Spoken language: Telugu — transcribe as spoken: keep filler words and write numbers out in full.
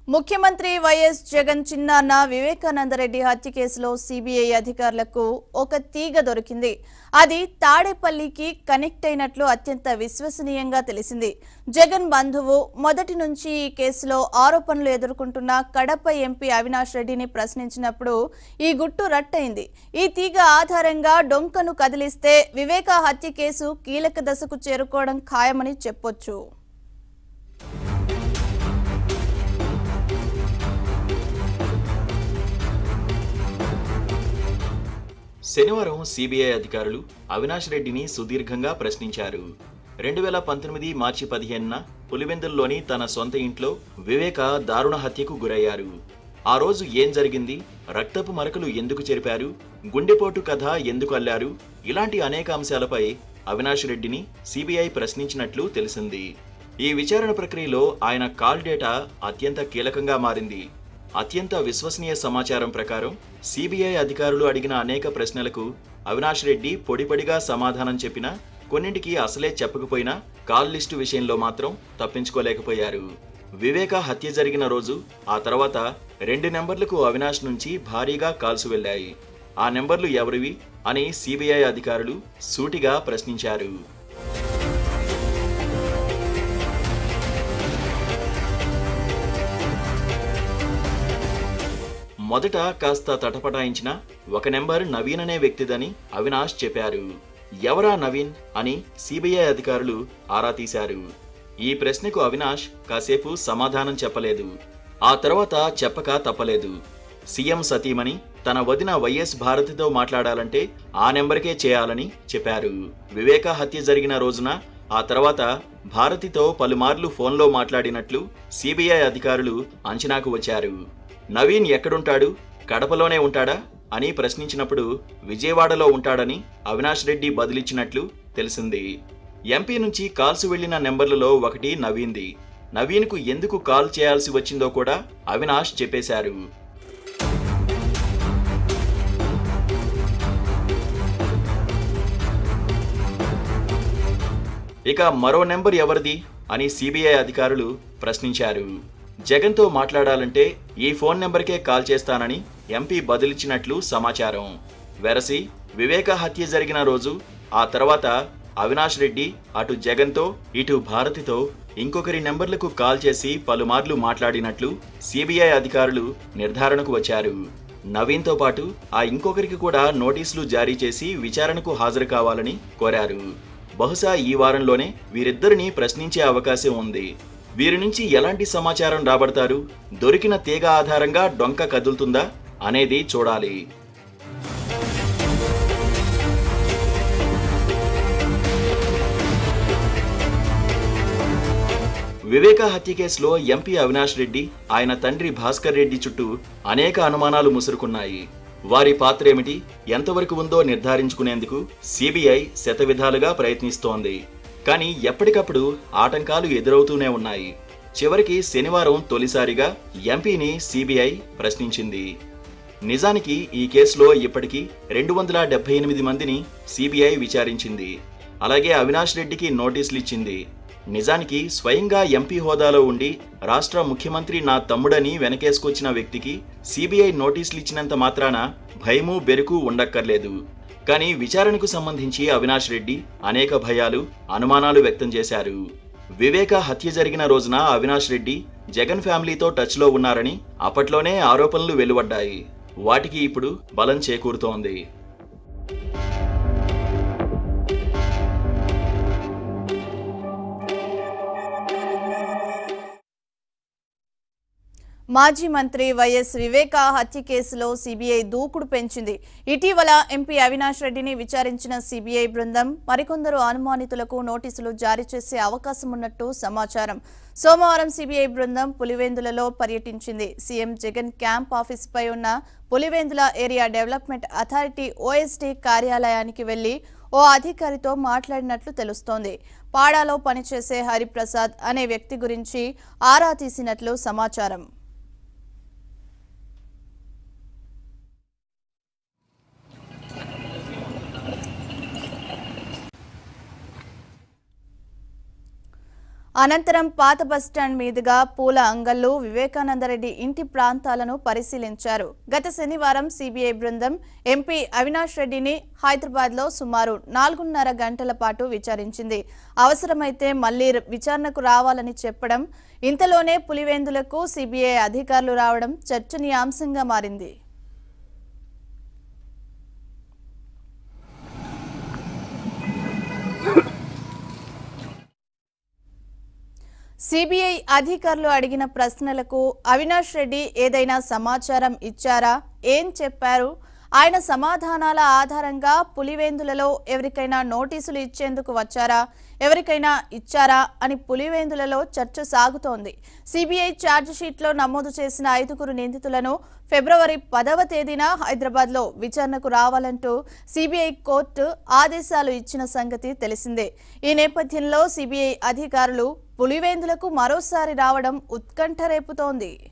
ముఖ్యమంత్రి వైఎస్ జగన్ చిన్నాన్న వివేకానందరెడ్డి హత్య కేసులో సిబిఐ అధికారులకు ఒక తీగ దొరికింది. అది తాడేపల్లికి కనెక్ట్ అయినట్లు అత్యంత విశ్వసనీయంగా తెలిసింది. జగన్ బంధువు మొదటి నుంచి ఈ కేసులో ఆరోపణలు ఎదుర్కొంటున్న కడప ఎంపీ అవినాష్ రెడ్డిని ప్రశ్నించినప్పుడు ఈ గుట్టు రట్టయింది. ఈ తీగ ఆధారంగా డొంకను కదిలిస్తే వివేకా హత్య కేసు కీలక దశకు చేరుకోవడం ఖాయమని చెప్పొచ్చు. శనివారం సిబిఐ అధికారులు అవినాష్ రెడ్డిని సుదీర్ఘంగా ప్రశ్నించారు. రెండు వేల పంతొమ్మిది మార్చి పదిహేనున పులివెందుల్లోని తన సొంత ఇంట్లో వివేక దారుణ హత్యకు గురయ్యారు. ఆ రోజు ఏం జరిగింది, రక్తపు మరకలు ఎందుకు చెరిపారు, గుండెపోటు కథ ఎందుకు అల్లారు, ఇలాంటి అనేక అంశాలపై అవినాష్ రెడ్డిని సిబిఐ ప్రశ్నించినట్లు తెలిసింది. ఈ విచారణ ప్రక్రియలో ఆయన కాల్ డేటా అత్యంత కీలకంగా మారింది. అత్యంత విశ్వసనీయ సమాచారం ప్రకారం సిబిఐ అధికారులు అడిగిన అనేక ప్రశ్నలకు అవినాష్ రెడ్డి పొడిపడిగా సమాధానం చెప్పినా, కొన్నింటికి అసలే చెప్పకపోయినా కాల్ లిస్టు విషయంలో మాత్రం తప్పించుకోలేకపోయారు. వివేక హత్య జరిగిన రోజు ఆ తర్వాత రెండు నెంబర్లకు అవినాష్ నుంచి భారీగా కాల్స్ వెళ్లాయి. ఆ నెంబర్లు ఎవరివి అని సిబిఐ అధికారులు సూటిగా ప్రశ్నించారు. మొదట కాస్త తటపటాయించిన ఒక నెంబర్ నవీన్ అనే వ్యక్తిదని అవినాష్ చెప్పారు. ఎవరా నవీన్ అని సిబిఐ అధికారులు ఆరా తీశారు. ఈ ప్రశ్నకు అవినాష్ కాసేపు సమాధానం చెప్పలేదు. ఆ తర్వాత చెప్పక తప్పలేదు. సీఎం సతీమణి తన వదిన వైఎస్ భారతితో మాట్లాడాలంటే ఆ నెంబర్కే చేయాలని చెప్పారు. వివేక హత్య జరిగిన రోజున ఆ తర్వాత భారతితో పలుమార్లు ఫోన్లో మాట్లాడినట్లు సిబిఐ అధికారులు అంచనాకు వచ్చారు. నవీన్ ఎక్కడుంటాడు, కడపలోనే ఉంటాడా అని ప్రశ్నించినప్పుడు విజయవాడలో ఉంటాడని అవినాష్ రెడ్డి బదులిచ్చినట్లు తెలిసింది. ఎంపీ నుంచి కాల్స్ వెళ్లిన నెంబర్లలో ఒకటి నవీన్ది. నవీన్కు ఎందుకు కాల్ చేయాల్సి వచ్చిందో కూడా అవినాష్ చెప్పేశారు. ఇక మరో నెంబర్ ఎవరిది అని సిబిఐ అధికారులు ప్రశ్నించారు. జగన్తో మాట్లాడాలంటే ఈ ఫోన్ నెంబర్కే కాల్ చేస్తానని ఎంపీ బదులిచ్చినట్లు సమాచారం. వెరసి వివేక హత్య జరిగిన రోజు ఆ తర్వాత అవినాష్ రెడ్డి అటు జగన్తో ఇటు భారతితో ఇంకొకరి నెంబర్లకు కాల్ చేసి పలుమార్లు మాట్లాడినట్లు సిబిఐ అధికారులు నిర్ధారణకు వచ్చారు. నవీన్తో పాటు ఆ ఇంకొకరికి కూడా నోటీసులు జారీ చేసి విచారణకు హాజరు కావాలని కోరారు. బహుశా ఈ వారంలోనే వీరిద్దరిని ప్రశ్నించే అవకాశం ఉంది. వీరి నుంచి ఎలాంటి సమాచారం రాబడతారు, దొరికిన తీగ ఆధారంగా డొంక కదులుతుందా అనేది చూడాలి. వివేక హత్య కేసులో ఎంపీ అవినాష్ రెడ్డి, ఆయన తండ్రి భాస్కర్ రెడ్డి చుట్టూ అనేక అనుమానాలు ముసురుకున్నాయి. వారి పాత్రేమిటి, ఎంతవరకు ఉందో నిర్ధారించుకునేందుకు సిబిఐ శతవిధాలుగా ప్రయత్నిస్తోంది. కానీ ఎప్పటికప్పుడు ఆటంకాలు ఎదురవుతూనే ఉన్నాయి. చివరికి శనివారం తొలిసారిగా ఎంపీని సిబిఐ ప్రశ్నించింది. నిజానికి ఈ కేసులో ఇప్పటికీ రెండు వందల డెబ్బై ఎనిమిది మందిని సిబిఐ విచారించింది. అలాగే అవినాష్ రెడ్డికి నోటీసులు ఇచ్చింది. నిజానికి స్వయంగా ఎంపీ హోదాలో ఉండి రాష్ట్ర ముఖ్యమంత్రి నా తమ్ముడని వెనకేసుకొచ్చిన వ్యక్తికి సిబిఐ నోటీసులు ఇచ్చినంత మాత్రాన భయము బెరుకు ఉండక్కర్లేదు. కానీ విచారణకు సంబంధించి అవినాష్ రెడ్డి అనేక భయాలు, అనుమానాలు వ్యక్తం చేశారు. వివేక హత్య జరిగిన రోజున అవినాష్ రెడ్డి జగన్ ఫ్యామిలీతో టచ్లో ఉన్నారని అప్పట్లోనే ఆరోపణలు వెలువడ్డాయి. వాటికి ఇప్పుడు బలం చేకూరుతోంది. మాజీ మంత్రి వైఎస్ వివేక హత్య కేసులో సిబిఐ దూకుడు పెంచింది. ఇటీవల ఎంపీ అవినాష్ రెడ్డిని విచారించిన సిబిఐ బృందం మరికొందరు అనుమానితులకు నోటీసులు జారీ చేసే అవకాశం ఉన్నట్టు సమాచారం. సోమవారం సిబిఐ బృందం పులివెందులలో పర్యటించింది. సీఎం జగన్ క్యాంప్ ఆఫీసుపై ఉన్న Pulivendula area development authority OSD కార్యాలయానికి వెళ్లి ఓ అధికారితో మాట్లాడినట్లు తెలుస్తోంది. పాడాలో పనిచేసే హరిప్రసాద్ అనే వ్యక్తి గురించి ఆరా తీసినట్లు సమాచారం. అనంతరం పాత బస్టాండ్ మీదుగా పూల అంగళ్ళు, వివేకానందరెడ్డి ఇంటి ప్రాంతాలను పరిశీలించారు. గత శనివారం సిబిఐ బృందం ఎంపీ అవినాష్ రెడ్డిని హైదరాబాద్లో సుమారు నాలుగున్నర గంటల పాటు విచారించింది. అవసరమైతే మళ్లీ విచారణకు రావాలని చెప్పడం, ఇంతలోనే పులివెందులకు సిబిఐ అధికారులు రావడం చర్చనీయాంశంగా మారింది. సిబిఐ అధికారులు అడిగిన ప్రశ్నలకు అవినాష్ రెడ్డి ఏదైనా సమాచారం ఇచ్చారా, ఏం చెప్పారు? ఆయన సమాధానాల ఆధారంగా పులివెందులలో ఎవరికైనా నోటీసులు ఇచ్చేందుకు వచ్చారా, ఎవరికైనా ఇచ్చారా అని పులివెందులలో చర్చ సాగుతోంది. సిబిఐ ఛార్జిషీట్లో నమోదు చేసిన ఐదుగురు నిందితులను ఫిబ్రవరి పదవ తేదీన హైదరాబాద్లో విచారణకు రావాలంటూ సిబిఐ కోర్టు ఆదేశాలు ఇచ్చిన సంగతి తెలిసిందే. ఈ నేపథ్యంలో సిబిఐ అధికారులు పులివెందులకు మరోసారి రావడం ఉత్కంఠ రేపుతోంది.